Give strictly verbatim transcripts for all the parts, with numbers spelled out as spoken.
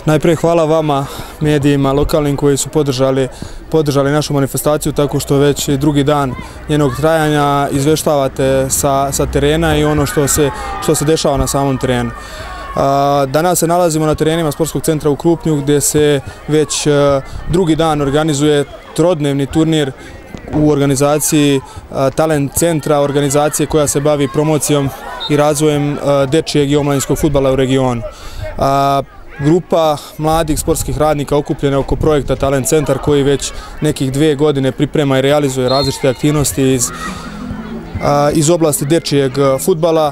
Najprije hvala vama, medijima, lokalnim koji su podržali, podržali našu manifestaciju tako što već drugi dan njenog trajanja izveštavate sa, sa terena i ono što se, što se dešava na samom terenu. Danas se nalazimo na terenima Sportskog centra u Krupnju gdje se već drugi dan organizuje trodnevni turnir u organizaciji Talent centra, organizacije koja se bavi promocijom i razvojem dečijeg i omladinskog fudbala u regionu. Grupa mladih sportskih radnika okupljena oko projekta Talent centar koji već nekih dvije godine priprema i realizuje različite aktivnosti iz, iz oblasti dečijeg fudbala,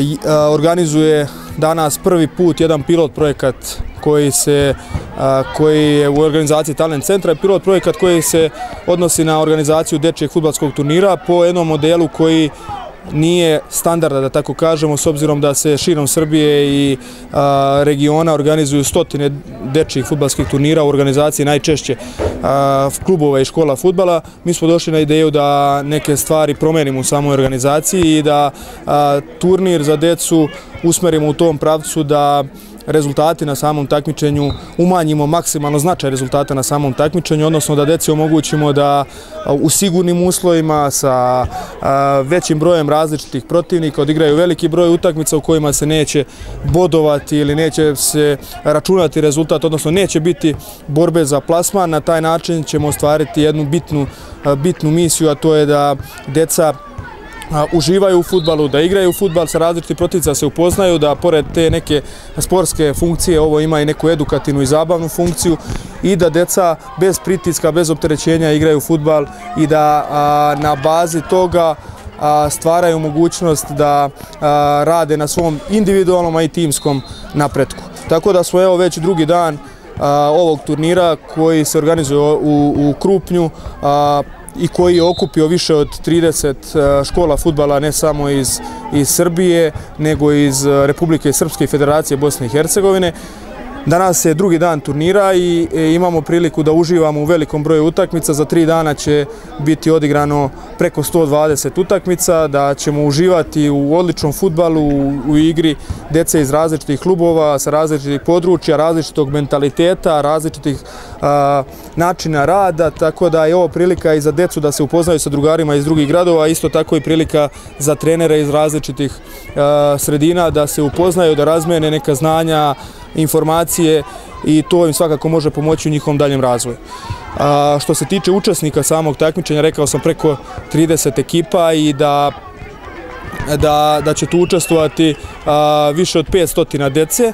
organizuje danas prvi put jedan pilot projekat koji, se, koji je u organizaciji Talent centra, pilot projekat koji se odnosi na organizaciju dečijeg fudbalskog turnira po jednom modelu koji nije standarda, da tako kažemo, s obzirom da se širom Srbije i a, regiona organizuju stotine dečjih fudbalskih turnira u organizaciji najčešće a, klubova i škola fudbala. Mi smo došli na ideju da neke stvari promenimo u samoj organizaciji i da a, turnir za decu usmerimo u tom pravcu da rezultati na samom takmičenju umanjimo maksimalno značaj rezultata na samom takmičenju, odnosno da deci omogućimo da u sigurnim uslovima sa većim brojem različitih protivnika odigraju veliki broj utakmica u kojima se neće bodovati ili neće se računati rezultat, odnosno neće biti borbe za plasman. Na taj način ćemo ostvariti jednu bitnu, bitnu misiju, a to je da deca uživaju u fudbalu, da igraju u fudbal sa različitih protivnica, se upoznaju, da pored te neke sportske funkcije ovo ima i neku edukativnu i zabavnu funkciju i da deca bez pritiska, bez opterećenja igraju fudbal i da a, na bazi toga a, stvaraju mogućnost da a, rade na svom individualnom, a i timskom napretku. Tako da smo evo već drugi dan a, ovog turnira koji se organizuje u, u Krupnju, a, i koji je okupio više od trideset škola fudbala ne samo iz, iz Srbije, nego iz Republike Srpske i Federacije Bosne i Hercegovine. Danas je drugi dan turnira i imamo priliku da uživamo u velikom broju utakmica. Za tri dana će biti odigrano preko sto dvadeset utakmica, da ćemo uživati u odličnom fudbalu, u igri dece iz različitih klubova, sa različitih područja, različitog mentaliteta, različitih a, načina rada, tako da je ovo prilika i za decu da se upoznaju sa drugarima iz drugih gradova, isto tako i prilika za trenere iz različitih a, sredina da se upoznaju, da razmene neka znanja, informacije i to im svakako može pomoći u njihovom daljem razvoju. A, što se tiče učesnika samog takmičenja, rekao sam preko trideset ekipa i da, da, da će tu učestvovati a, više od petsto dece.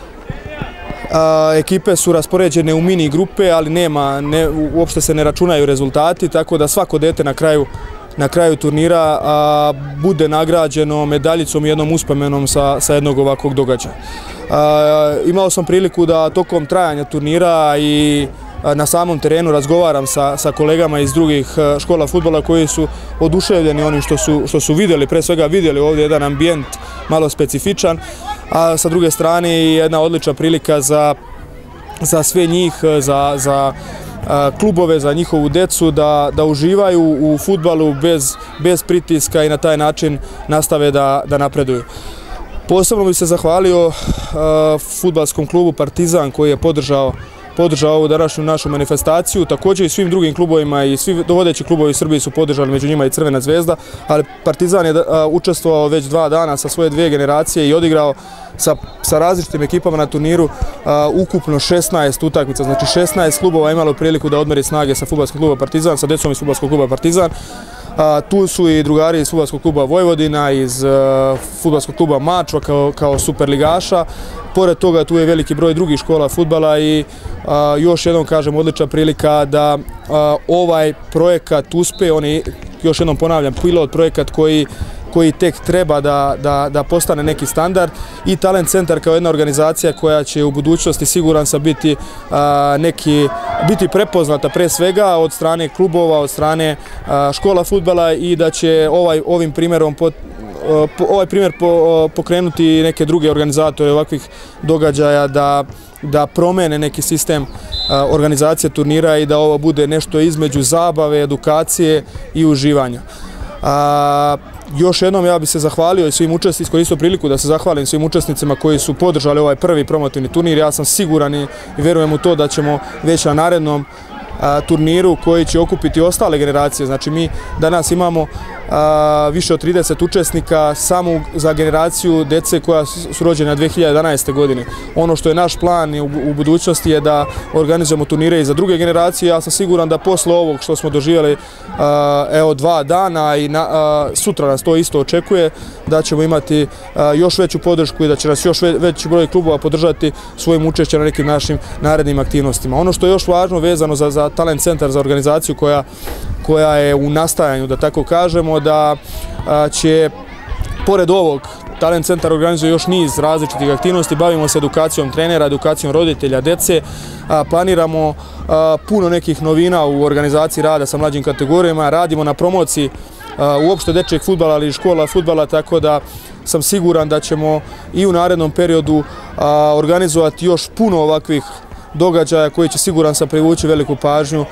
A, ekipe su raspoređene u mini grupe, ali nema, ne, uopšte se ne računaju rezultati, tako da svako dete na kraju na kraju turnira a, bude nagrađeno medaljicom i jednom uspomenom sa, sa jednog ovakvog događaja. A, imao sam priliku da tokom trajanja turnira i a, na samom terenu razgovaram sa, sa kolegama iz drugih škola fudbala koji su oduševljeni onim što su, što su vidjeli, pre svega vidjeli ovdje jedan ambijent malo specifičan, a sa druge strane i jedna odlična prilika za, za sve njih, za, za klubove, za njihovu decu da, da uživaju u fudbalu bez, bez pritiska i na taj način nastave da, da napreduju. Posebno bih se zahvalio uh, fudbalskom klubu Partizan koji je podržao podržao ovu današnju našu manifestaciju, također i svim drugim klubovima i svi dovodeći klubovi u Srbiji su podržali, među njima i Crvena zvezda, ali Partizan je učestvovao već dva dana sa svoje dvije generacije i odigrao sa, sa različitim ekipama na turniru a, ukupno šesnaest utakmica, znači šesnaest klubova imalo priliku da odmeri snage sa fudbalskog kluba Partizan, sa decom iz fudbalskog kluba Partizan. A, tu su i drugari iz fudbalskog kluba Vojvodina, iz uh, fudbalskog kluba Mačva kao, kao superligaša. Pored toga tu je veliki broj drugih škola fudbala i a, još jednom kažem odlična prilika da a, ovaj projekat uspe. On je, još jednom ponavljam, pilot projekat koji koji tek treba da, da, da postane neki standard i Talent centar kao jedna organizacija koja će u budućnosti siguran sam biti, a, neki, biti prepoznata pre svega od strane klubova, od strane a, škola fudbala i da će ovaj, ovim primjerom pot, ovaj primjer pokrenuti neke druge organizatore ovakvih događaja da, da promene neki sistem organizacije turnira i da ovo bude nešto između zabave, edukacije i uživanja. Još jednom ja bih se zahvalio i svim učesnicima, iskoristio priliku da se zahvalim svim učesnicima koji su podržali ovaj prvi promotivni turnir. Ja sam siguran i vjerujem u to da ćemo već na narednom turniru koji će okupiti ostale generacije. Znači mi danas imamo a, više od trideset učesnika samo za generaciju dece koja su rođena dve hiljade jedanaeste. godine. Ono što je naš plan u, u budućnosti je da organizujemo turnire i za druge generacije. Ja sam siguran da posle ovog što smo doživjeli a, evo dva dana i na, a, sutra nas to isto očekuje, da ćemo imati a, još veću podršku i da će nas još ve, veći broj klubova podržati svojim učešćem na nekim našim narednim aktivnostima. Ono što je još važno vezano za, za Talent centar, za organizaciju koja, koja je u nastajanju, da tako kažemo, da a, će pored ovog Talent centar organizuje još niz različitih aktivnosti. Bavimo se edukacijom trenera, edukacijom roditelja, dece. A, planiramo a, puno nekih novina u organizaciji rada sa mlađim kategorijama. Radimo na promociji a, uopšte dečjeg fudbala ali i škola fudbala, tako da sam siguran da ćemo i u narednom periodu a, organizovati još puno ovakvih događaja koji će siguran sam privući veliku pažnju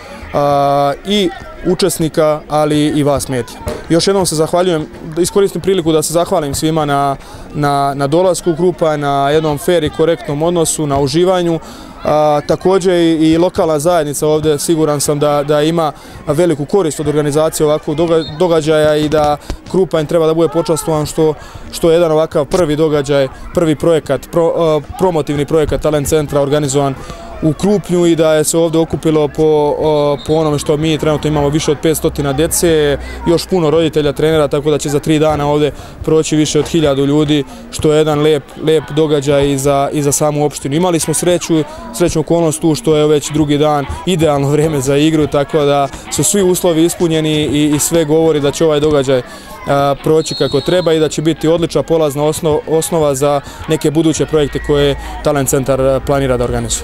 a, i učesnika, ali i vas medija. Još jednom se zahvaljujem, iskoristim priliku da se zahvalim svima na, na, na dolasku grupa, na jednom fair i korektnom odnosu, na uživanju. A, također i, i lokalna zajednica ovdje siguran sam da, da ima veliku korist od organizacije ovakvog događaja i da Krupanj treba da bude počastvovan što, što je jedan ovakav prvi događaj, prvi projekat, pro, a, promotivni projekat Talent centra organizovan u Krupnju i da je se ovdje okupilo po, po onome što mi trenutno imamo više od petsto djece, još puno roditelja, trenera, tako da će za tri dana ovdje proći više od hiljadu ljudi, što je jedan lep, lep događaj i za, i za samu opštinu. Imali smo sreću, srećnu okolnost tu što je već drugi dan idealno vrijeme za igru, tako da su svi uslovi ispunjeni i, i sve govori da će ovaj događaj a, proći kako treba i da će biti odlična polazna osnov, osnova za neke buduće projekte koje Talent centar planira da organizuje.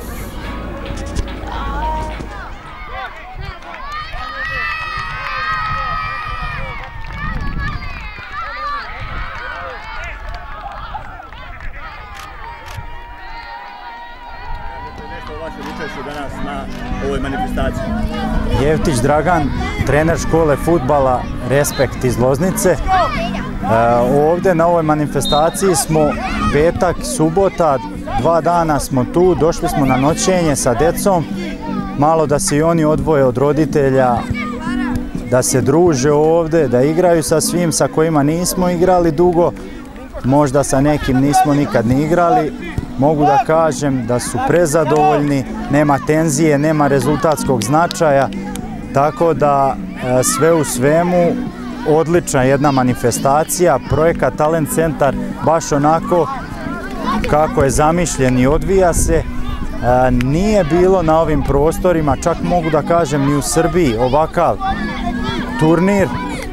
Danas na ovoj manifestaciji. Jevtić Dragan, trener škole fudbala Respekt iz Loznice. E, ovdje na ovoj manifestaciji smo petak, subota, dva dana smo tu, došli smo na noćenje sa decom, malo da se i oni odvoje od roditelja, da se druže ovdje, da igraju sa svim sa kojima nismo igrali dugo, možda sa nekim nismo nikad ni igrali. Mogu da kažem da su prezadovoljni, nema tenzije, nema rezultatskog značaja, tako da sve u svemu odlična jedna manifestacija, projekat Talent centar baš onako kako je zamišljen i odvija se. Nije bilo na ovim prostorima, čak mogu da kažem ni u Srbiji, ovakav turnir.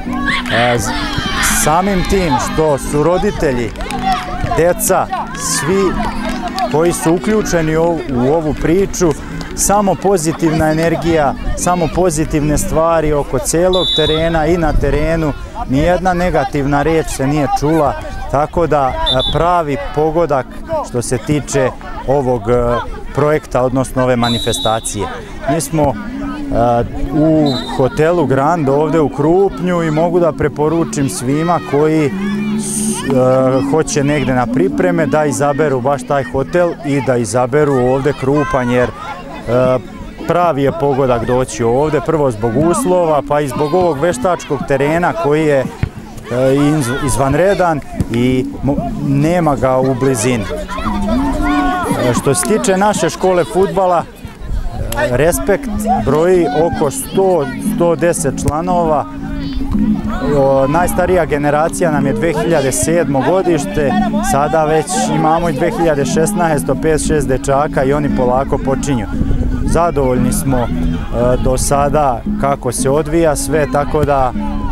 Samim tim što su roditelji, deca, svi koji su uključeni u ovu priču, samo pozitivna energija, samo pozitivne stvari oko cijelog terena i na terenu, nijedna negativna riječ se nije čula, tako da pravi pogodak što se tiče ovog projekta, odnosno ove manifestacije. Mi smo u hotelu Grand ovdje u Krupnju i mogu da preporučim svima koji hoće negdje na pripreme da izaberu baš taj hotel i da izaberu ovdje Krupanj, jer pravi je pogodak doći ovdje, prvo zbog uslova, pa i zbog ovog veštačkog terena koji je izvanredan i nema ga u blizini. Što se tiče naše škole fudbala, Respekt broji oko sto do sto deset članova. Najstarija generacija nam je dve hiljade sedmo. godište, sada već imamo i dve hiljade šesnaeste. pet šest dečaka i oni polako počinju. Zadovoljni smo do sada kako se odvija sve, tako da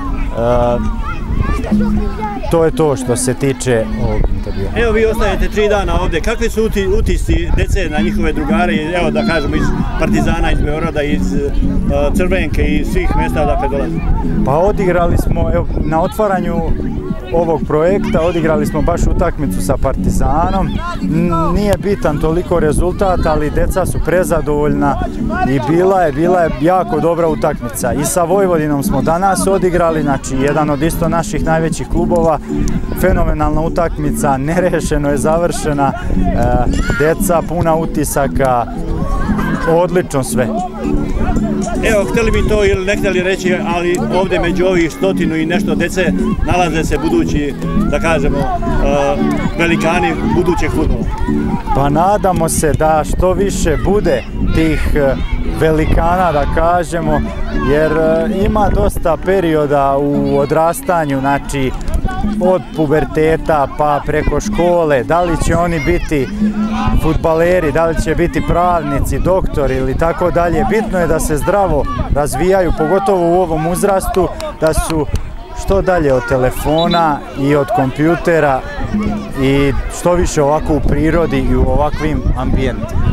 to je to što se tiče ovog intervjua. Evo vi ostajete tri dana ovdje, kakvi su utisci dece na njihove drugare, evo da kažemo iz Partizana, iz Beograda, iz Crvenke i svih mjesta odakle dolaze? Pa odigrali smo, evo, na otvaranju ovog projekta. Odigrali smo baš utakmicu sa Partizanom. Nije bitan toliko rezultat, ali deca su prezadovoljna i bila je, bila je jako dobra utakmica. I sa Vojvodinom smo danas odigrali, znači jedan od isto naših najvećih klubova. Fenomenalna utakmica, nerešeno je završena, deca puna utisaka, odlično sve. Evo, htjeli bi to ili ne htjeli reći, ali ovdje među ovih stotinu i nešto dece nalaze se budući, da kažemo, velikani budućeg fudbala. Pa nadamo se da što više bude tih velikana, da kažemo, jer ima dosta perioda u odrastanju, znači od puberteta pa preko škole, da li će oni biti fudbaleri, da li će biti pravnici, doktori ili tako dalje. Bitno je da se zdravo razvijaju, pogotovo u ovom uzrastu, da su što dalje od telefona i od kompjutera i što više ovako u prirodi i u ovakvim ambijentima.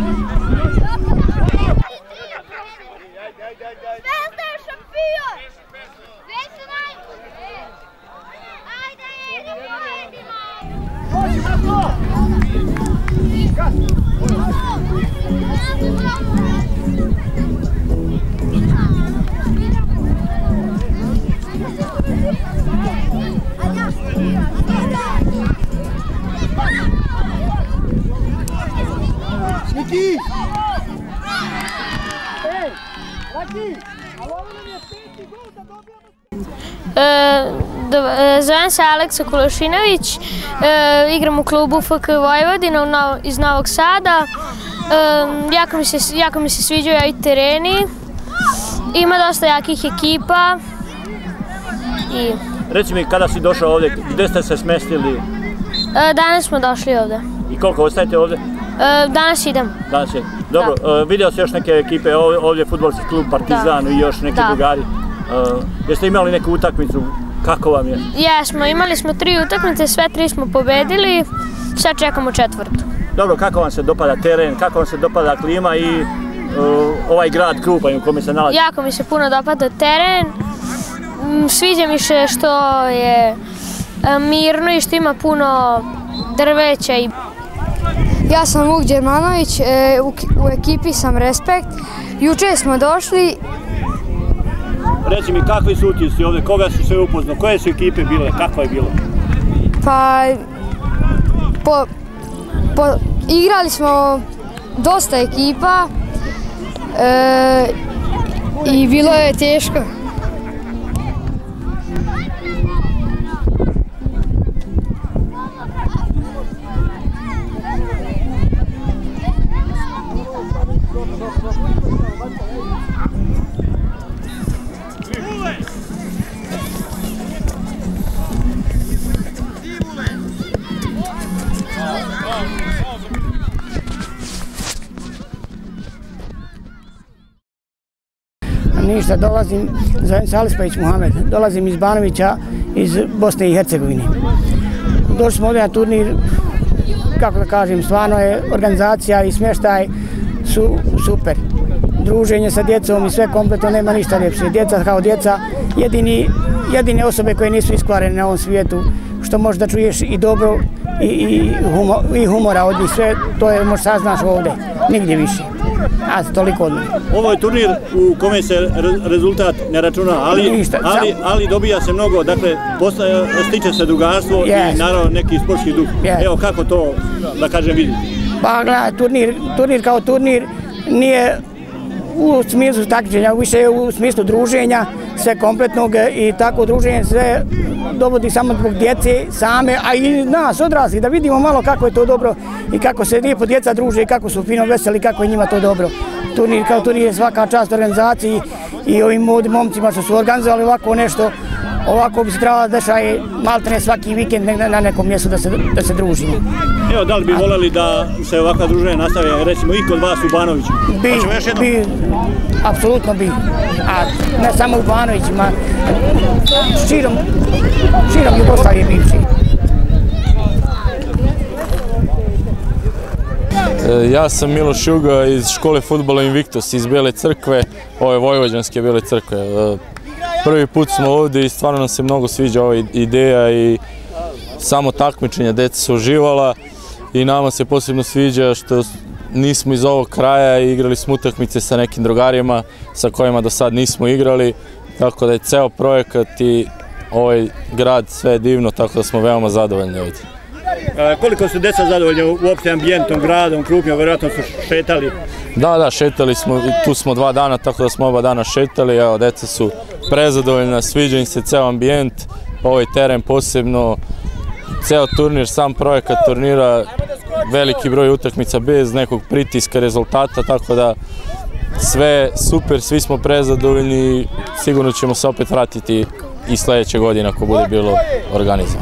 Zovem se Aleksa Kulošinović, igram u klubu F K Vojvodina iz Novog Sada. Jako mi se sviđaju ovi tereni, ima dosta jakih ekipa. Reci mi, kada si došao ovdje, gdje ste se smestili? Danas smo došli ovdje. I koliko ostajete ovdje? Danas idem. Danas idem. Dobro, vidio si još neke ekipe, ovdje je fudbalski klub Partizan i još neki drugari. Jeste imali neku utakmicu? Kako vam je? Jesmo, imali smo tri utakmice, sve tri smo pobedili, sad čekamo četvrtu. Dobro, kako vam se dopada teren, kako vam se dopada klima i ovaj grad Krupanj u kome se nalazi? Jako mi se puno dopada teren, sviđa mi se što je mirno i što ima puno drveća. Ja sam Vuk Đermanović, u ekipi sam Respekt, juče smo došli. Reci mi, kakvi su utisci ovdje, koga su sve upoznao, koje su ekipe bile, kako je bilo? Pa, po, po, igrali smo dosta ekipa e, i bilo je teško. Ništa, dolazim, zovem se Alispajić Muhamed, dolazim iz Banovića, iz Bosne i Hercegovine. Došli smo ovdje na turnir, kako da kažem, stvarno je organizacija i smještaj su super. Druženje sa djecom i sve kompletno, nema ništa ljepše. Djeca kao djeca, jedini, jedine osobe koje nisu iskvarene na ovom svijetu, što možeš da čuješ i dobro i, i, humo, i humora od njih, sve to je možeš saznaš ovdje, nigdje više. A, toliko od mene. Ovo je turnir u kome se rezultat ne računa, ali, ali, ali dobija se mnogo, dakle, postaje, stiče se drugarstvo yes. i naravno neki sportski duh. Yes. Evo kako to, da kažem, vidite? Pa gledaj, turnir, turnir kao turnir nije u smislu takmičenja, više je u smislu druženja, sve kompletnog i tako druženje sve dovodi samo zbog djece same, a i nas odrasli, da vidimo malo kako je to dobro i kako se lijepo djeca druže i kako su fino veseli, kako je njima to dobro. Turnir kao turnir je svaka čast organizaciji i ovim momcima što su organizovali ovako nešto, ovako bi se trebalo dešaje maltene svaki vikend na nekom mjestu da se, da se družimo. Evo, da li bi voljeli da se ovakva druženja nastave, recimo, i kod vas u Banoviću? Bi, bi, apsolutno bi. A ne samo u Banovićima, širom, širom Jugoslavije bivši. Ja sam Miloš Juga iz škole fudbala Invictus iz Bele Crkve, ove Vojvođanske Bele Crkve. Prvi put smo ovdje i stvarno nam se mnogo sviđa ova ideja i samo takmičenja, deca su uživala i nama se posebno sviđa što nismo iz ovog kraja i igrali smo utakmice sa nekim drugarima sa kojima do sad nismo igrali, tako da je ceo projekat i ovaj grad sve divno, tako da smo veoma zadovoljni ovdje. Koliko su deca zadovoljni uopšte ambijentom, gradom, Krupnjom, vjerojatno su šetali? Da, da, šetali smo, tu smo dva dana, tako da smo oba dana šetali, evo, deca su prezadovoljna, sviđa im se ceo ambijent, ovaj teren posebno, ceo turnir, sam projekat turnira, veliki broj utakmica bez nekog pritiska rezultata, tako da sve super, svi smo prezadovoljni i sigurno ćemo se opet vratiti i sljedeće godine ako bude bilo organizovano.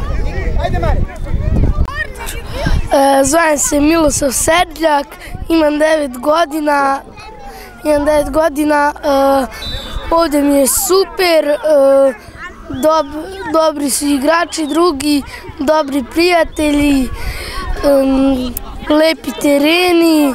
Zovem se Milosav Serdljak, imam devet godina, imam devet godina, ovdje mi je super, dobri su igrači, drugi, dobri prijatelji, lepi tereni.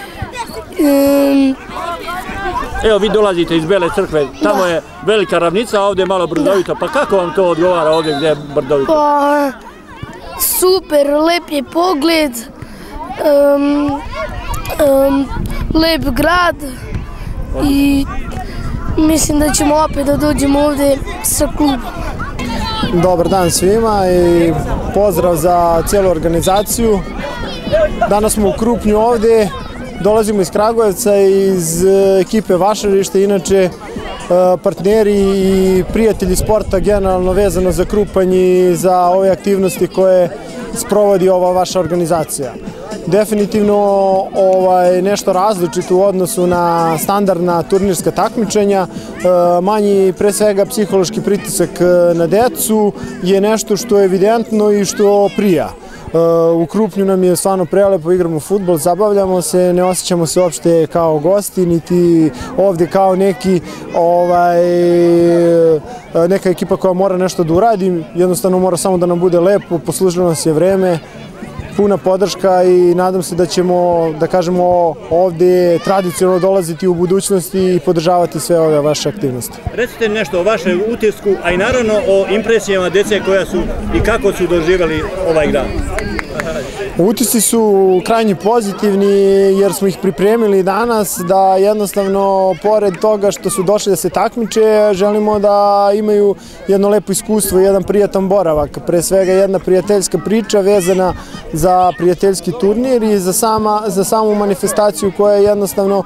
Evo, vi dolazite iz Bele Crkve, tamo je velika ravnica, a ovdje je malo brdovito, pa kako vam to odgovara ovdje gdje je brdovito? Pa, super, lep je pogled, lep grad i mislim da ćemo opet da dođemo ovdje sa klubom. Dobar dan svima i pozdrav za cijelu organizaciju. Danas smo u Krupnju ovdje, dolazimo iz Kragujevca, iz ekipe Vašarište, inače partneri i prijatelji sporta generalno vezano za Krupanj i za ove aktivnosti koje sprovodi ova vaša organizacija. Definitivno nešto različito u odnosu na standardna turnirska takmičenja, manji pre svega psihološki pritisak na decu je nešto što je evidentno i što prija. U Krupnju nam je stvarno prelepo, igramo fudbal, zabavljamo se, ne osjećamo se uopšte kao gosti, niti ovdje kao neki neka ekipa koja mora nešto da uradi, jednostavno mora samo da nam bude lepo, poslužilo nas je vreme, puna podrška i nadam se da ćemo, da kažemo, ovdje tradicionalno dolaziti u budućnosti i podržavati sve ove vaše aktivnosti. Recite nešto o vašem utisku, a i naravno o impresijama djece koja su i kako su doživjeli ovaj grad. Utisci su krajnje pozitivni jer smo ih pripremili danas da jednostavno pored toga što su došli da se takmiče želimo da imaju jedno lepo iskustvo, jedan prijatan boravak, pre svega jedna prijateljska priča vezana za prijateljski turnir i za samu manifestaciju koja je jednostavno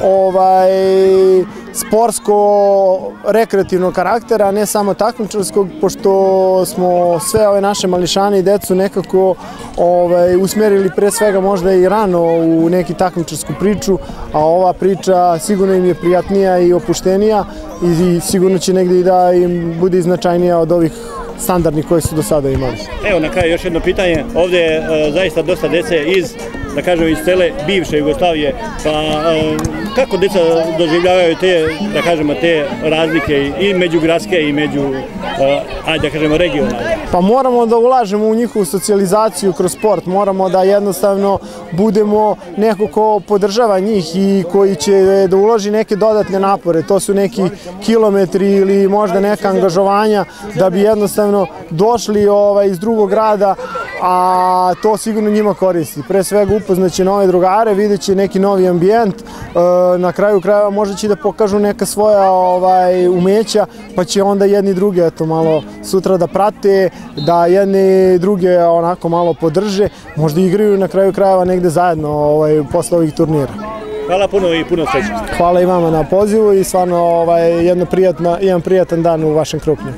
sportsko-rekreativnog karaktera, a ne samo takmičarskog, pošto smo sve ove naše mališane i decu nekako usmjerili pre svega možda i rano u neki takmičarsku priču, a ova priča sigurno im je prijatnija i opuštenija i sigurno će negdje i da im bude značajnija od ovih standardnih koje su do sada imali. Evo na kraju još jedno pitanje, ovdje je zaista dosta djece iz, da kažem, iz cele bivše Jugoslavije, pa kako djeca doživljavaju te, da kažemo, te razlike i međugradske i među, ajde da kažemo, regionalne? Pa moramo da ulažemo u njihovu socijalizaciju kroz sport, moramo da jednostavno budemo neko ko podržava njih i koji će da uloži neke dodatne napore, to su neki kilometri ili možda neka angažovanja da bi jednostavno došli iz drugog grada, a to sigurno njima koristi. Pre svega upoznaće nove drugare, vidjet će neki novi ambijent, na kraju krajeva možda će da pokažu neka svoja umeća, pa će onda jedni druge malo sutra da prate, da jedni druge onako malo podrže, možda igraju na kraju krajeva negde zajedno posle ovih turnira. Hvala puno i puno sreće. Hvala i vama na pozivu i stvarno jedan prijatan dan u vašem Krupnju.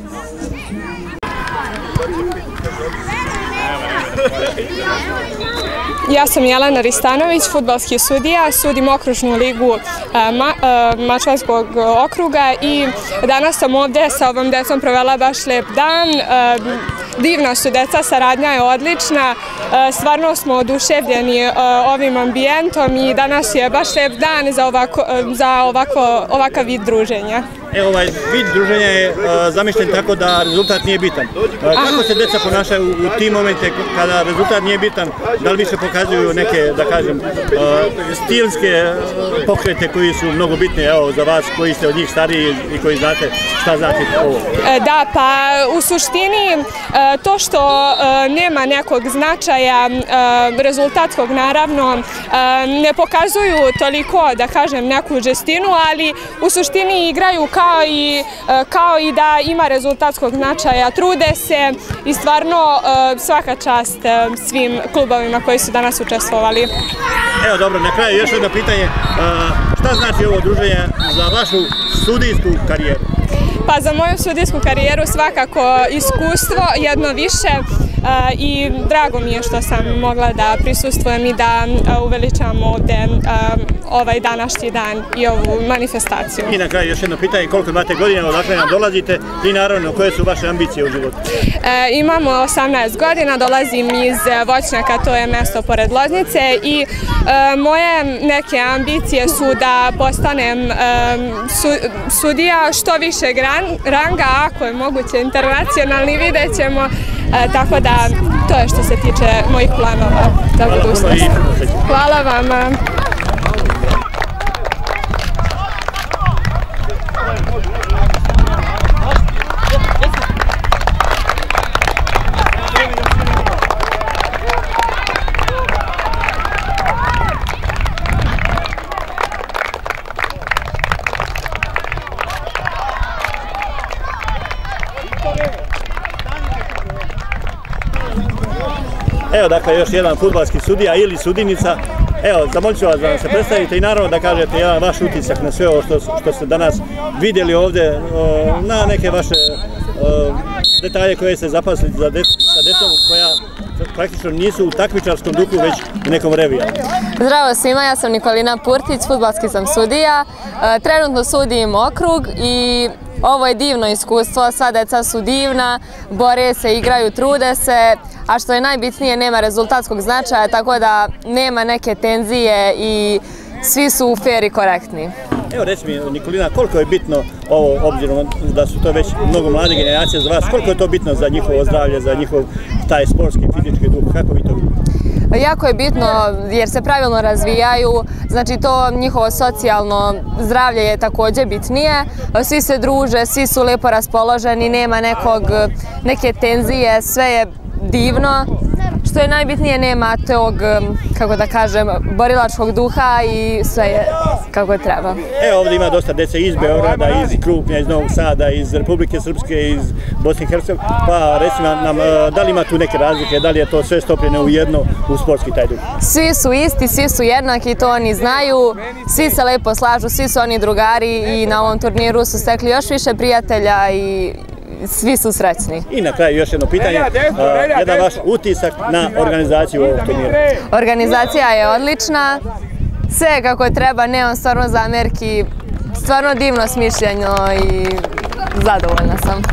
Ja sam Jelena Ristanović, fudbalski sudija, sudim okružnu ligu Mačvanskog okruga i danas sam ovdje sa ovom decom provela baš lep dan. Divna su deca, saradnja je odlična, stvarno smo oduševljeni ovim ambijentom i danas je baš lep dan za ovakav vid druženja. E, ovaj vid druženja je zamišljen tako da rezultat nije bitan. Kako se deca ponašaju u tim momente kada rezultat nije bitan? Da li više pokazuju neke, da kažem, stilske pokrete koji su mnogo bitni, evo, za vas koji ste od njih stariji i koji znate šta znači ovo? Da, pa u suštini to što nema nekog značaja rezultatskog, naravno, ne pokazuju toliko, da kažem, neku žestinu, ali u suštini igraju kao i, kao i da ima rezultatskog značaja, trude se i stvarno svaka čast svim klubovima koji su danas učestvovali. Evo dobro, na kraju još jedno pitanje, šta znači ovo druženje za vašu sudijsku karijeru? Pa za moju sudijsku karijeru svakako iskustvo, jedno više, i drago mi je što sam mogla da prisustvujem i da uveličam ovde ovaj današnji dan i ovu manifestaciju. I na kraju još jedno pitanje, koliko imate godina, odakle nam dolazite i naravno koje su vaše ambicije u životu? Imamo osamnaest godina, dolazim iz Voćnjaka, to je mesto pored Loznice, i moje neke ambicije su da postanem sudija što višeg ranga, ako je moguće internacionalni, vidjet ćemo. Tako da, to je što se tiče mojih planova za budućnost. Hvala vam. Evo, dakle, još jedan fudbalski sudija ili sudinica. Evo, zamolit ću vas da nam se predstavite i naravno da kažete jedan vaš utisak na sve ovo što ste danas vidjeli ovdje, na neke vaše detalje koje ste zapasili sa decom koja praktično nisu u takmičarskom duhu, već u nekom reviju. Zdravo svima, ja sam Nikolina Purtić, fudbalski sam sudija. Trenutno sudim okrug i ovo je divno iskustvo, sva deca su divna, bore se, igraju, trude se, a što je najbitnije, nema rezultatskog značaja, tako da nema neke tenzije i svi su fair i korektni. Evo, reci mi, Nikolina, koliko je bitno ovo, obzirom da su to već mnogo mlade generacije za vas, koliko je to bitno za njihovo zdravlje, za njihov taj sportski, fizički duh, kako vi to vidite? Jako je bitno jer se pravilno razvijaju, znači to njihovo socijalno zdravlje je također bitnije. Svi se druže, svi su lepo raspoloženi, nema nekog, neke tenzije, sve je divno. Što je najbitnije, nema tog, kako da kažem, borilačkog duha i sve je kako treba. Evo, ovdje ima dosta dece iz Beograda, iz Krupnja, iz Novog Sada, iz Republike Srpske, iz Bosne i Hercegovine. Pa recimo nam, da li ima tu neke razlike, da li je to sve stopljeno u jedno u sportski taj duh? Svi su isti, svi su jednaki, to oni znaju, svi se lepo slažu, svi su oni drugari i na ovom turniru su stekli još više prijatelja i svi su srećni. I na kraju još jedno pitanje, jedan vaš utisak na organizaciju ovog turnira. Organizacija je odlična, sve kako treba, nemam stvarno zamerki, stvarno divno smišljeno i zadovoljna sam.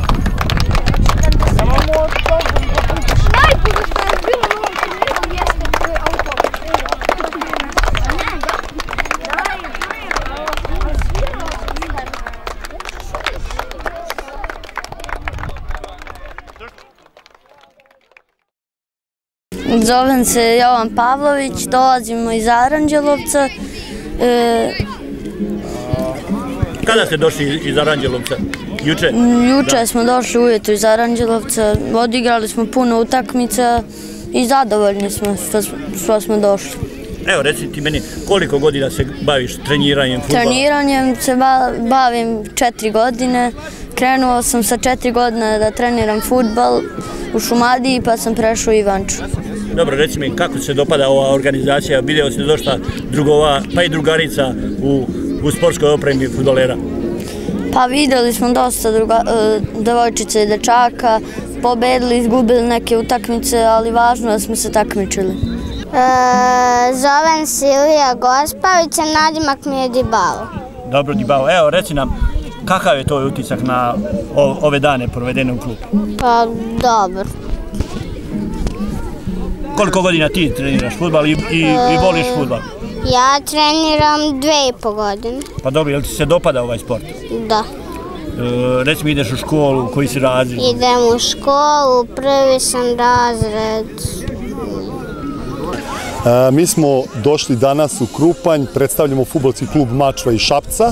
Zovem se Jovan Pavlović, dolazimo iz Aranđelovca. Kada ste došli iz Aranđelovca? Juče? Juče smo došli ujutro iz Aranđelovca, odigrali smo puno utakmica i zadovoljni smo što smo došli. Evo, reci ti meni, koliko godina se baviš treniranjem fudbala? Treniranjem se bavim četiri godine. Krenuo sam sa četiri godine da treniram fudbal u Šumadiji, pa sam prešao u Ivanču. Dobro, reci mi, kako se dopada ova organizacija? Vidio ste došla drugova, pa i drugarica u sportskoj opremi fudbalera? Pa vidjeli smo dosta devojčica i dečaka, pobedili, izgubili neke utakmice, ali važno da smo se takmičili. Zovem Silvija Gospavić, nadimak mi je Dibalo. Dobro, Dibalo. Evo, reci nam, kakav je to utisak na ove dane provedene u klubu? Pa, dobro. Koliko godina ti treniraš fudbal i voliš fudbal? Ja treniram dve i po godine. Pa dobro, jel ti se dopada ovaj sport? Da. Reci mi, ideš u školu, koji si razred? Idem u školu, prvi sam razred. Mi smo došli danas u Krupanj, predstavljamo fudbalski klub Mačva iz Šapca.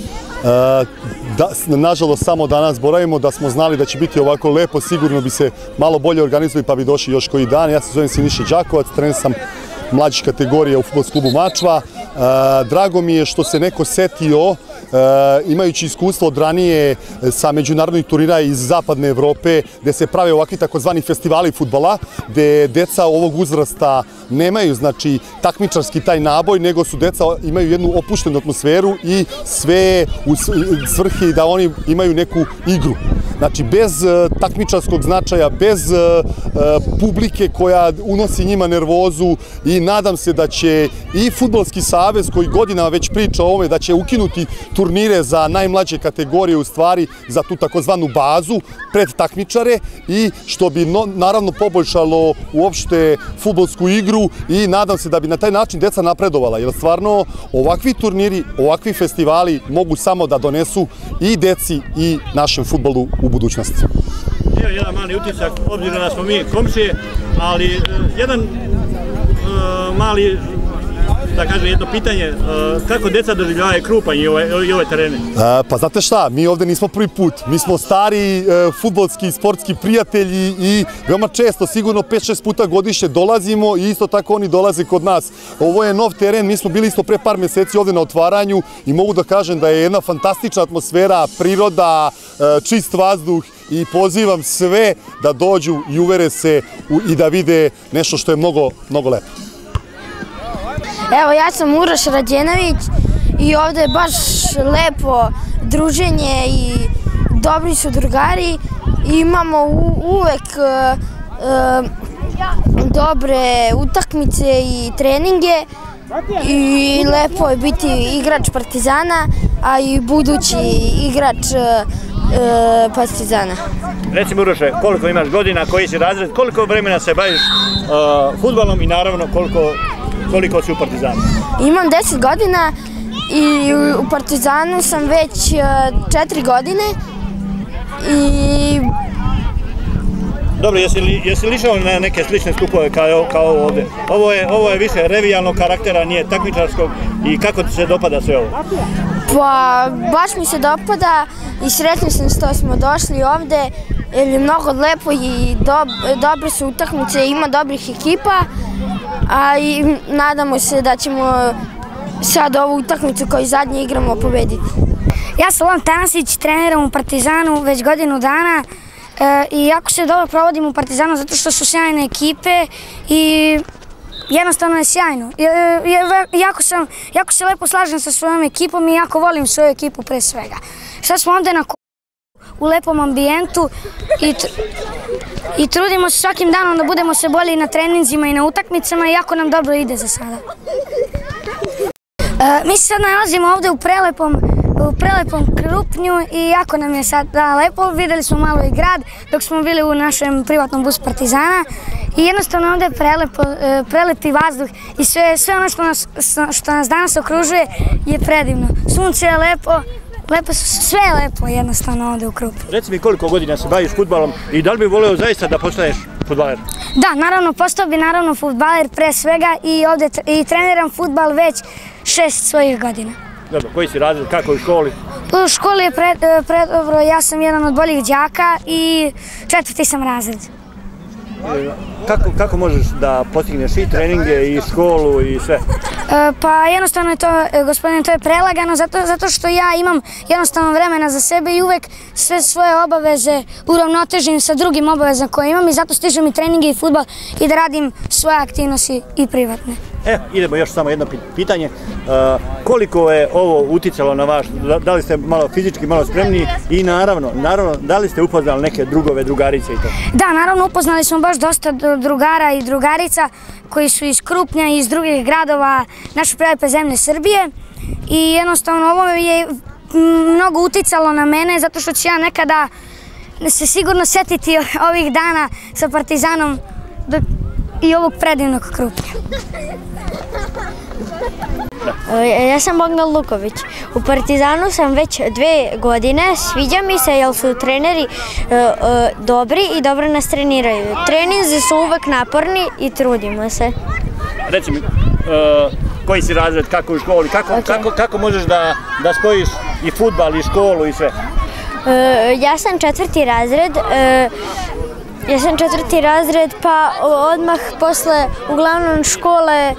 Nažalost, samo danas boravimo, da smo znali da će biti ovako lepo, sigurno bi se malo bolje organizovali pa bi došli još koji dan. Ja se zovem Siniša Đakovac, trener sam mlađih kategorija u fudbalskom klubu Mačva. Drago mi je što se neko setio, imajući iskustvo od ranije sa međunarodnih turnira iz zapadne Evrope, gde se prave ovakvi takozvani festivali fudbala, gde deca ovog uzrasta nemaju, znači, takmičarski taj naboj, nego su deca imaju jednu opuštenu atmosferu i sve u svrhi da oni imaju neku igru. Znači, bez takmičarskog značaja, bez publike koja unosi njima nervozu, i nadam se da će i Fudbalski savez, koji godinama već priča o ovome, da će ukinuti turnire za najmlađe kategorije, u stvari za tu takozvanu bazu pred takmičare, i što bi naravno poboljšalo uopšte fudbalsku igru, i nadam se da bi na taj način deca napredovala, jer stvarno ovakvi turniri, ovakvi festivali mogu samo da donesu i deci i našem fudbalu u budućnosti. Evo jedan mali utisak, obzirom da smo mi komšije, ali jedan mali, da kažem, jedno pitanje, kako deca doživljavaju Krupanj i ove terene? Pa znate šta, mi ovde nismo prvi put, mi smo stari fudbalski i sportski prijatelji i veoma često, sigurno pet šest puta godišnje dolazimo, i isto tako oni dolaze kod nas. Ovo je nov teren, mi smo bili isto pre par meseci ovde na otvaranju i mogu da kažem da je jedna fantastična atmosfera, priroda, čist vazduh, i pozivam sve da dođu i uvere se i da vide nešto što je mnogo, mnogo lepo. Evo, ja sam Uroš Rađenović i ovde je baš lepo druženje i dobri su drugari. Imamo uvek dobre utakmice i treninge i lepo je biti igrač Partizana, a i budući igrač Partizana. Reci mi, Uroše, koliko imaš godina, koji si razred, koliko vremena se baviš fudbalom i naravno koliko si u Partizanu? Imam deset godina i u Partizanu sam već četiri godine i... Dobro, jesi li išao na neke slične skupove kao ovde? Ovo je više revijalnog karaktera, nije takmičarskog, i kako ti se dopada sve ovo? Pa, baš mi se dopada i sretni sam što smo došli ovde, jer je mnogo lepo i dobre su utakmice, ima dobrih ekipa, a i nadamo se da ćemo sad ovu utakmicu koju zadnje igramo pobediti. Ja sam Lovan Tanasić, treniram u Partizanu već godinu dana i jako se dobro provodim u Partizanu zato što su sjajne ekipe i jednostavno je sjajno. Jako se lepo slažem sa svojom ekipom i jako volim svoju ekipu pre svega. Sad smo ovde na u lepom ambijentu i trudimo se svakim danom da budemo sve bolji na treninzima i na utakmicama, i jako nam dobro ide za sada. Mi se sad nalazimo ovde u prelepom u prelepom Krupnju i jako nam je sad lepo. Videli smo malo i grad dok smo bili u našem privatnom busu Partizana i jednostavno ovde je prelepi vazduh i sve ono što nas danas okružuje je predivno. Sunce je lepo, sve je lepo jednostavno ovde u Krupnju. Reci mi, koliko godina se baviš fudbalom i da li bi voleo zaista da postaneš fudbaler? Da, naravno, postao bi naravno fudbaler pre svega i ovde i treniram fudbal već šest svojih godina. Dobro, koji si razred, kako je u školi? U školi je predobro, ja sam jedan od boljih đaka i četvrti sam razred. Kako možeš da postigneš i treninge i školu i sve? Pa jednostavno je to, gospodine, to je prelagano zato što ja imam jednostavno vremena za sebe i uvek sve svoje obaveze uravnotežim sa drugim obavezama koje imam i zato stižem i treninge i fudbal i da radim svoje aktivnosti i privatne. E, idemo još samo jedno pitanje. Koliko je ovo uticalo na vas? Da li ste malo fizički, malo spremniji i naravno, naravno, da li ste upoznali neke drugove, drugarice i to? Da, naravno, upoznali smo baš dosta drugara i drugarica koji su iz Krupnja i iz drugih gradova naše prelepe zemlje Srbije i jednostavno ovo je mnogo uticalo na mene zato što ću ja nekada se sigurno setiti ovih dana sa Partizanom i ovog predivnog Krupnja. Ja sam Bogdan Luković. U Partizanu sam već dve godine. Sviđa mi se jer su treneri dobri i dobro nas treniraju. Treninzi su uvek naporni i trudimo se. Reci mi, koji si razred, kako u školi, kako možeš da spojiš i fudbal i školu i sve? Ja sam četvrti razred. Ja sam četvrti razred, pa odmah posle uglavnom škole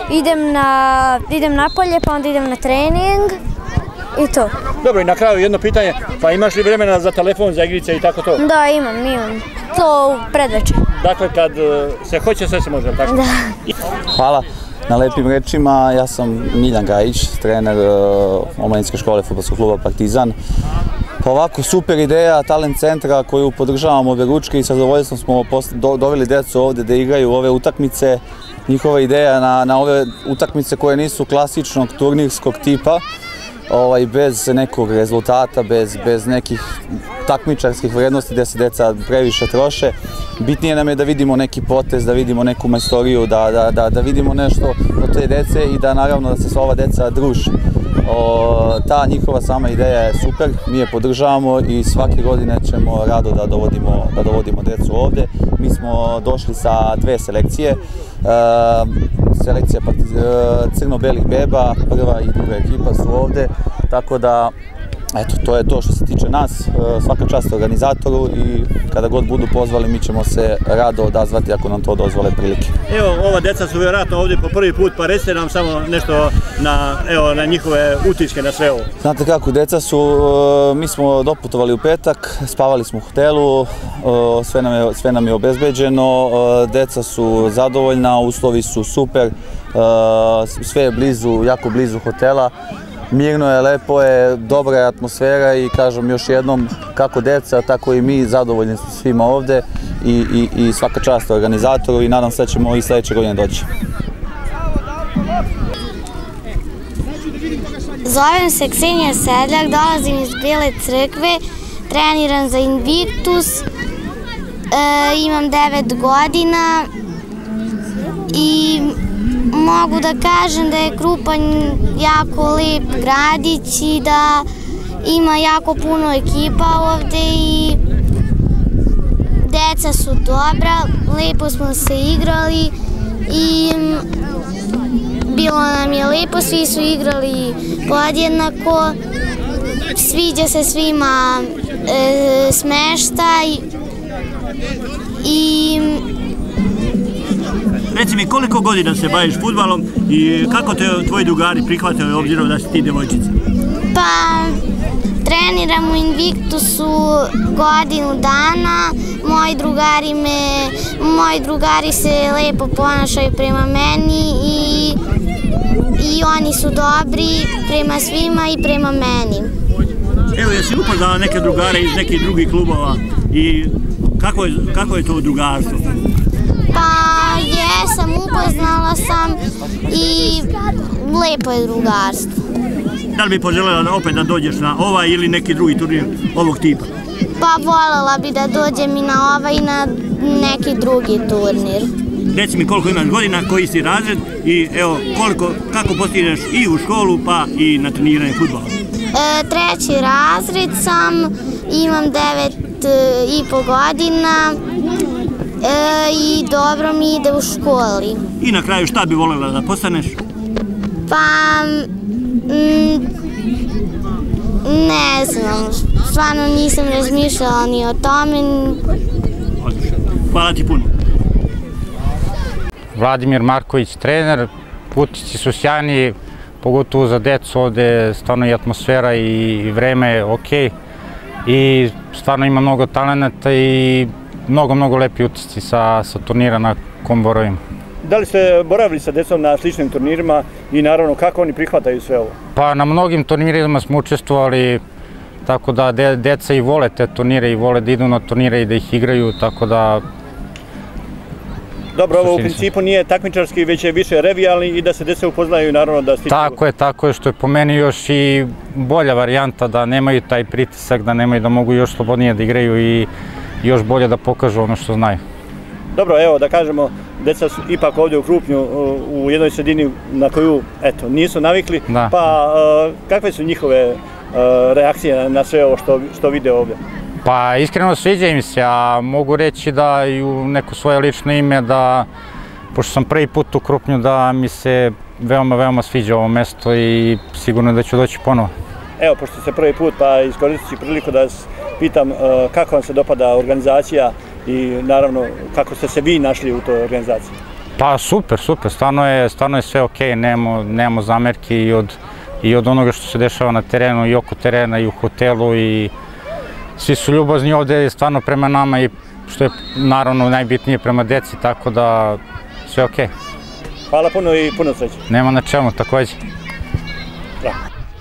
idem napolje, pa onda idem na trening i to. Dobro, i na kraju jedno pitanje, pa imaš li vremena za telefon, za igrice i tako to? Da, imam, imam. To predveče. Dakle, kad se hoće, sve se može, tako? Da. Hvala na lepim rečima. Ja sam Miljan Gajić, trener omladinske škole fudbalskog kluba Partizan. Pa ovako, super ideja, talent centra koju podržavamo objeručke i sa zadovoljstvom smo doveli decu ovde da igraju ove utakmice. Njihova ideja na ove utakmice koje nisu klasičnog turnirskog tipa, bez nekog rezultata, bez nekih takmičarskih vrednosti gde se deca previše troše. Bitnije nam je da vidimo neki potez, da vidimo neku majstoriju, da vidimo nešto od te dece i da naravno da se sva ova deca druže. Ta njihova sama ideja je super, mi je podržavamo i svake godine ćemo rado da dovodimo decu ovde. Mi smo došli sa dve selekcije, selekcija crno-belih beba, prva i druga ekipa su ovde, tako da eto, to je to što se tiče nas, svaka čast organizatoru i kada god budu pozvali mi ćemo se rado odazvati ako nam to dozvole prilike. Evo, ova deca su vjerojatno ovdje po prvi put, pa recite nam samo nešto na njihove utiske na sve ovo. Znate kako, deca su, mi smo doputovali u petak, spavali smo u hotelu, sve nam je obezbeđeno, deca su zadovoljna, uslovi su super, sve je blizu, jako blizu hotela. Mirno je, lepo je, dobra je atmosfera i kažem još jednom kako deca, tako i mi zadovoljni smo svima ovde i svaka čast organizatoru i nadam se da ćemo i sledeće godine doći. Zovem se Ksenija Sedljak, dolazim iz Bijele Crkve, treniram za Invictus, imam devet godina i mogu da kažem da je Krupanj jako lep gradić i da ima jako puno ekipa ovde i deca su dobra, lepo smo se igrali i bilo nam je lepo, svi su igrali podjednako, sviđa se svima smeštaj i reci mi, koliko godina se baviš fudbalom i kako te tvoji drugari prihvataju obzirom da si ti devojčica? Pa, treniram u Invictusu godinu dana, moji drugari me, moji drugari se lepo ponašaju prema meni i i oni su dobri prema svima i prema meni. Evo, jesi upoznala neke drugare iz nekih drugih klubova i kako je to drugarstvo? Pa jesam, upoznala sam i lepo je drugarstvo. Da li bi poželjela opet da dođeš na ovaj ili neki drugi turnir ovog tipa? Pa voljela bi da dođem i na ovaj i na neki drugi turnir. Reci mi koliko imaš godina, koji si razred i evo kako postigneš i u školu pa i na treniranje fudbala? Treći razred sam, imam devet i po godina i dobro mi ide u školi. I na kraju šta bi voljela da postaneš? Pa ne znam, stvarno nisam razmišljala ni o tome. Hvala ti puno. Vladimir Marković, trener, utisci su sjajni, pogotovo za decu ovde, stvarno i atmosfera i vreme je okej i stvarno ima mnogo talenata i mnogo, mnogo lepi utisci sa turnira na kom boravimo. Da li ste boravili sa decom na sličnim turnirima i naravno kako oni prihvataju sve ovo? Pa na mnogim turnirima smo učestvovali, tako da deca i vole te turnire i vole da idu na turnire i da ih igraju, tako da... Dobro, ovo u principu nije takmičarski, već je više revijalni i da se deca upoznaju naravno da stiču... Tako je, tako je, što je po meni još i bolja varijanta, da nemaju taj pritisak, da nemaju, da mogu još slobodnije da igraju i još bolje da pokažu ono što znaju. Dobro, evo da kažemo, deca su ipak ovdje u Krupnju, u jednoj sredini na koju, eto, nisu navikli, pa kakve su njihove reakcije na sve ovo što vide ovdje? Pa iskreno sviđa im se, a mogu reći da i u neko svoje lično ime da, pošto sam prvi put u Krupnju, da mi se veoma, veoma sviđa ovo mesto i sigurno da ću doći ponovo. Evo, pošto ste prvi put, pa iskoristit ću priliku da vas pitam kako vam se dopada organizacija i naravno kako ste se vi našli u toj organizaciji? Pa super, super, stvarno je, stvarno je sve okej, nemamo, nemamo zamerki i od, i od onoga što se dešava na terenu i oko terena i u hotelu i svi su ljubazni ovde stvarno prema nama i što je naravno najbitnije prema deci, tako da sve okej. Hvala puno i puno sreće. Nema na čemu, takođe. Da.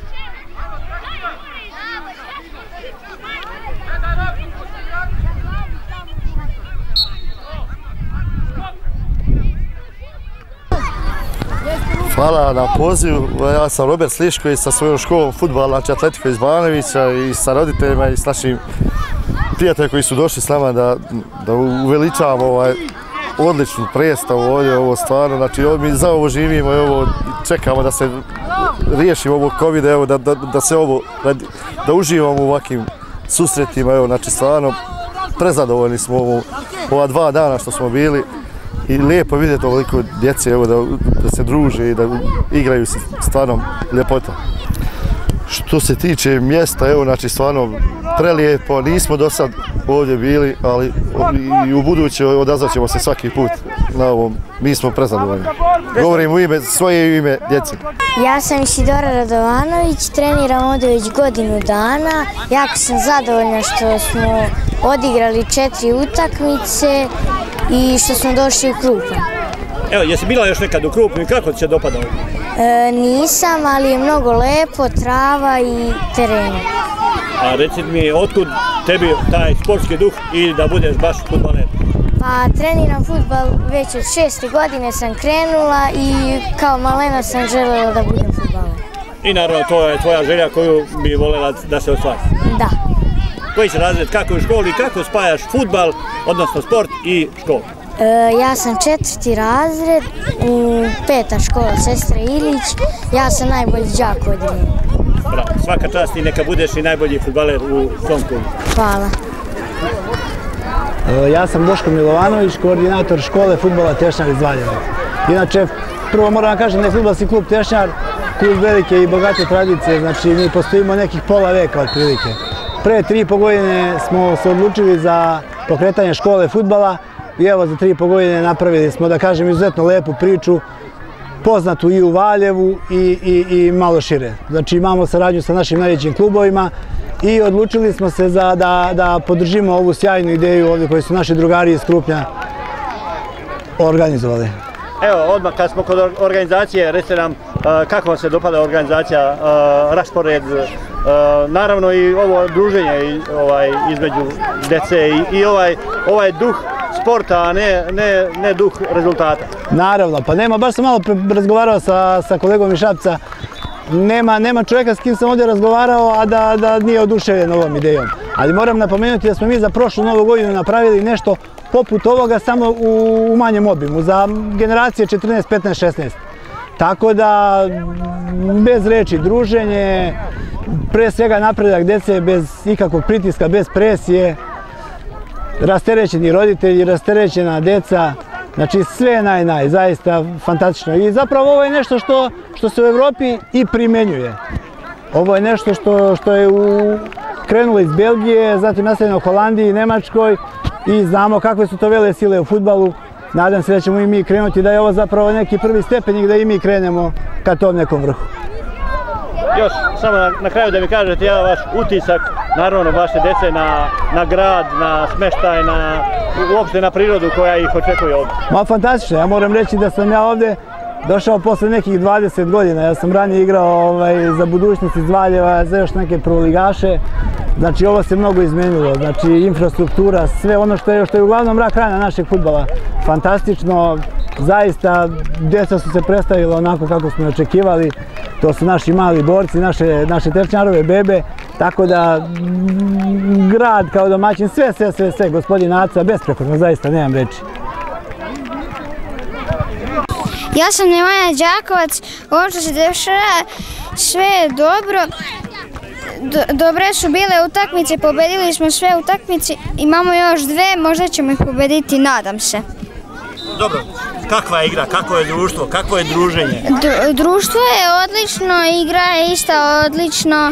Hvala na pozivu. Ja sam Robert Sliško i sa svojom školom fudbala, znači Atletiko iz Banovića i sa roditeljima i s našim prijateljima koji su došli s nama da, da uveličavamo ovaj odličnu predstavu ovdje, ovo stvarno, znači mi za ovo živimo i ovo čekamo da se riješimo ovog covida, evo da, da, da se ovo, da, da uživamo u ovakvim susretima, evo znači stvarno prezadovoljni smo ovo, ova dva dana što smo bili. I lijepo vidjeti ovoliko djece, evo, da, da se druže i da igraju se stvarno ljepota. Što se tiče mjesta, evo, znači stvarno prelijepo, nismo do sad ovdje bili, ali i u buduće odazvat ćemo se svaki put na ovom, mi smo prezadovoljni. Govorim u ime, svoje ime djece. Ja sam Isidora Radovanović, treniram ovdje već godinu dana. Jako sam zadovoljna što smo odigrali četiri utakmice i što smo došli u Krupanj. Evo, jesi bila još nekad u Krupnju i kako ti se dopada ovdje? E, nisam, ali je mnogo lepo, trava i teren. A reci mi, otkud tebi taj sportski duh i da budeš baš fudbaler? Pa treniram fudbal već od šeste godine sam krenula i kao malena sam željela da budem fudbaler. I naravno, to je tvoja želja koju bi voljela da se ostvari? Da. Koji si razred, kako u školi, kako spajaš fudbal, odnosno sport i školu? E, ja sam četvrti razred, u peta škola Sestre Ilić, ja sam najbolji đak u odeljenju. Bravo, svaka čast i neka budeš i najbolji fudbaler u tom klubu. Hvala. E, ja sam Boško Milovanović, koordinator škole fudbala Tešnjar iz Valjeva. Inače, prvo moram da kažem da je fudbalski klub Tešnjar klub velike i bogate tradicije, znači mi postojimo nekih pola veka otprilike. Pre tri i po godine smo se odlučili za pokretanje škole fudbala i evo za tri i po godine napravili smo, da kažem, izuzetno lepu priču, poznatu i u Valjevu i, i, i malo šire. Znači imamo saradnju sa našim najvećim klubovima i odlučili smo se za, da, da podržimo ovu sjajnu ideju ovdje koju su naši drugari iz Krupnja organizovali. Evo, odmah kad smo kod organizacije, recite nam kako vam se dopada organizacija, raspored, naravno i ovo druženje ovaj, između dece i, i ovaj, ovaj duh sporta, a ne, ne, ne duh rezultata. Naravno, pa nema, baš sam malo razgovarao sa, sa kolegom iz Šapca, nema, nema čovjeka s kim sam ovdje razgovarao, a da, da nije oduševljen ovom idejom. Ali moram napomenuti da smo mi za prošlu novu godinu napravili nešto poput ovoga samo u, u manjem obimu, za generacije četrnaest, petnaest, šesnaest. Tako da, bez reči, druženje, pre svega napredak dece bez ikakvog pritiska, bez presije, rasterećeni roditelji, rasterećena deca, znači sve naj, naj, zaista fantastično. I zapravo ovo je nešto što, što se u Evropi i primenjuje. Ovo je nešto što, što je u, krenulo iz Belgije, zatim nastavljeno u Holandiji, Nemačkoj i znamo kakve su to vele sile u fudbalu. Nadam se da ćemo i mi krenuti, da je ovo zapravo neki prvi stepenik da i mi krenemo ka tom nekom vrhu. Još samo na, na kraju da mi kažete jedan vaš utisak, naravno vaše dece na, na grad, na smeštaj, na, uopšte na prirodu koja ih očekuje ovdje. Ma fantastično, ja moram reći da sam ja ovdje došao posle nekih dvadeset godina. Ja sam ranije igrao ovaj, za budućnost iz Valjeva, za još neke prvoligaše. Znači ovo se mnogo izmenilo, znači infrastruktura, sve ono što je, što je uglavnom mrak rana našeg fudbala. Fantastično, zaista djeca su se predstavila onako kako smo očekivali. To su naši mali borci, naše, naše Tešnjarove bebe, tako da grad kao domaćin, sve, sve, sve, sve, gospodin Aca, besprekorno, zaista nemam reči. Ja sam Nemanja Đakovac, ovo što se dešava, sve je dobro. Dobre su bile utakmice, pobedili smo sve utakmice, imamo još dve, možda ćemo ih pobediti, nadam se. Dobro, kakva je igra, kako je društvo, kako je druženje? Društvo je odlično, igra je isto odlično.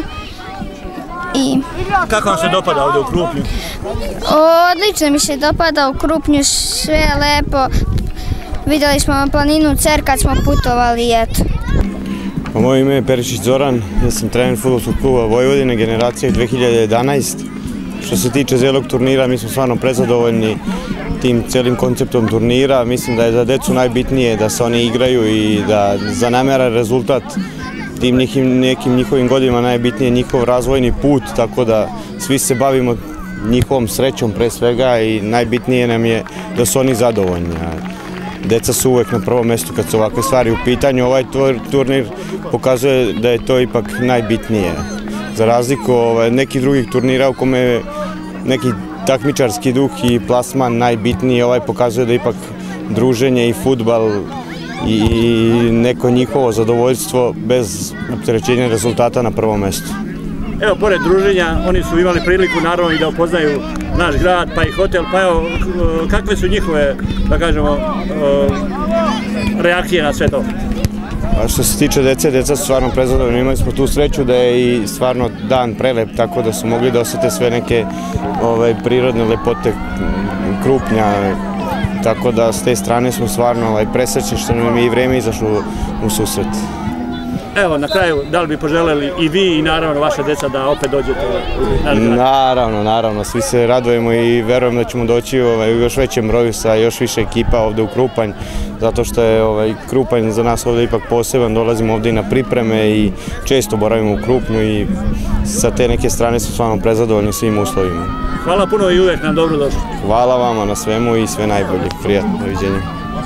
Kako vam se dopada ovdje u Krupnju? Odlično mi se dopada u Krupnju, sve je lepo. Vidjeli smo planinu Cer kad smo putovali i eto. Moje ime je Perišić Zoran, ja sam trener fudbalskog kluba Vojvodine, generacije dve hiljade jedanaeste. Što se tiče cijelog turnira, mi smo stvarno prezadovoljni tim cijelim konceptom turnira. Mislim da je za decu najbitnije da se oni igraju i da zanamera rezultat tim nekim njihovim godinama najbitnije njihov razvojni put, tako da svi se bavimo njihovom srećom pre svega i najbitnije nam je da su oni zadovoljni. Deca su uvek na prvom mjestu kad su ovakve stvari u pitanju. Ovaj turnir pokazuje da je to ipak najbitnije. Za razliku nekih drugih turnira u kome je neki takmičarski duh i plasman najbitniji, ovaj pokazuje da ipak druženje i fudbal i neko njihovo zadovoljstvo bez opterećenja rezultata na prvom mjestu. Evo, pored druženja, oni su imali priliku naravno i da upoznaju naš grad, pa i hotel, pa evo, kakve su njihove, da kažemo, reakcije na sve to? Što se tiče dece, deca su stvarno prezadovoljni, imali smo tu sreću da je i stvarno dan prelep, tako da su mogli da osjete sve neke prirodne lepote Krupnja, tako da s te strane smo stvarno presrećni što nam je i vreme izašlo u susret. Evo, na kraju, da li bi poželjeli i vi i naravno vaša deca da opet dođete u naš grad? Naravno, naravno, svi se radujemo i verujemo da ćemo doći u još većem broju sa još više ekipa ovdje u Krupanj, zato što je Krupanj za nas ovdje ipak poseban, dolazimo ovdje na pripreme i često boravimo u Krupnju i sa te neke strane smo stvarno prezadovoljni svim uslovima. Hvala puno i uvijek nam dobro došli. Hvala vama na svemu i sve najbolje. Prijatno, doviđenja.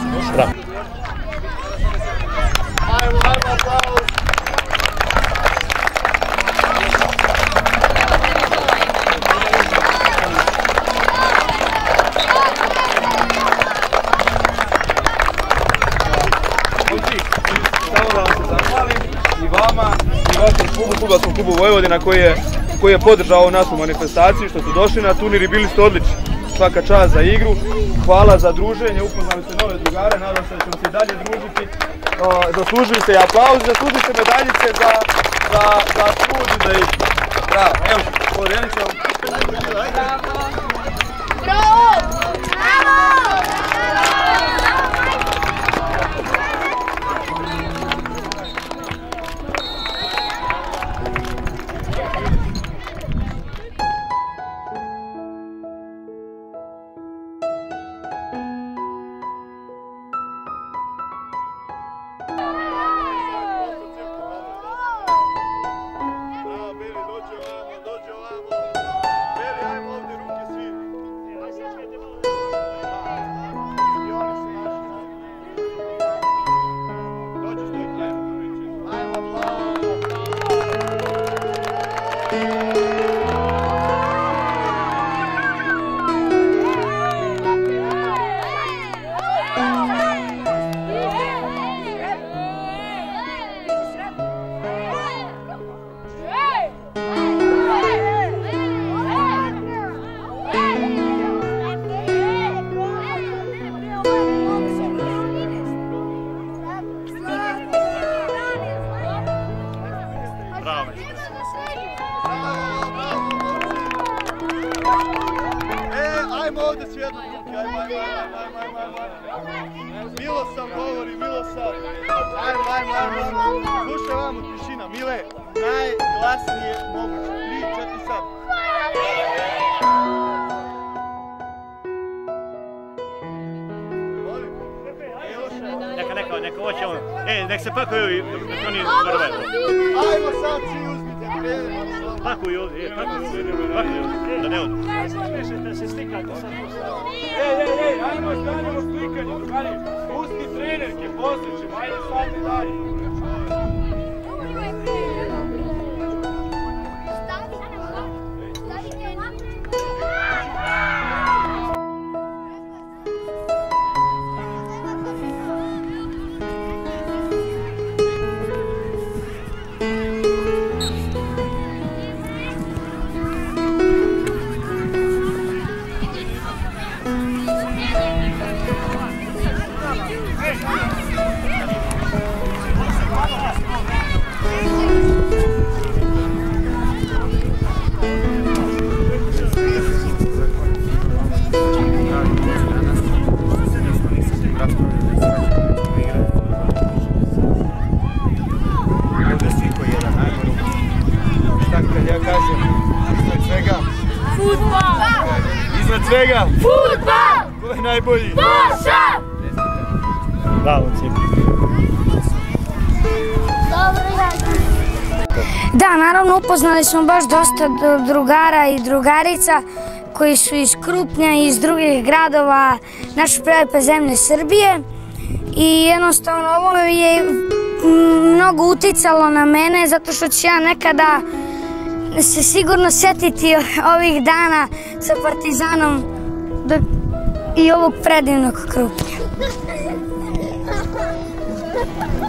Fudbalskom klubu Vojvodina koji je podržao našu manifestaciju, što su došli na turnir i bili ste odlični. Svaka čast za igru, hvala za druženje, upoznali ste nove drugare, nadam se da ćemo se i dalje družiti. Zaslužili ste i aplauz, zaslužili ste medaljice za trud i za igru. Bravo, evo, povjereniče vam. Bravo! Milo sam govori, Milo sam. Ajmo, ajmo, ajmo. Slušaj vamo, tišina. Mile, najglasnije moguće. Tri, četiri, sad. Neka, neka, neka, ovo će on. E, nek se pakuju i nek oni vrvaju. Ajmo sad, svi uzmite krene. Pakuju ovdje, e, pakuju ovdje. Pakuju ovdje, da ne odu. Da se slikate sad. Ej, ej, ej, ajmo, ajmo slikanje, drugari. Pusti trenerke, poslije ćemo, ajde sad i dalje. Iznad svega? Fudbal! Ko je najbolji? Boša! Bravo, Cip. Da, naravno upoznali smo baš dosta drugara i drugarica koji su iz Krupnja i iz drugih gradova naše prelepe zemlje Srbije i jednostavno ovo je mnogo uticalo na mene zato što ću ja nekada se sigurno sjetiti ovih dana sa Partizanom i ovog predivnog Krupnja.